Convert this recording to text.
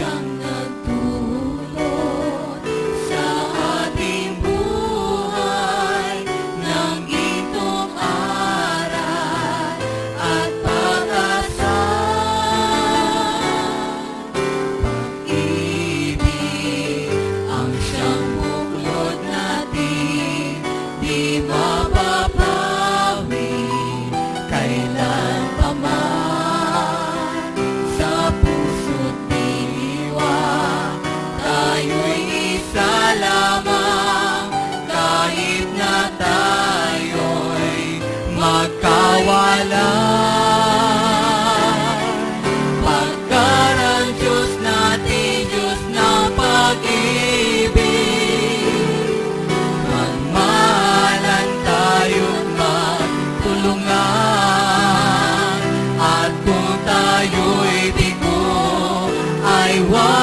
siyang nagdulot sa ating buhay ng itong aral at pag-asal. Pag-ibig ang siyang buklod natin, di mababawi kailan pa man. Sa puso't diwa tayo'y isa lamang, kahit na tayo'y magkawalan. Pagkat ang Diyos natin, Diyos ng pag-ibig, magmahalan tayo't magtulungan. At kung tayo'y bigo ay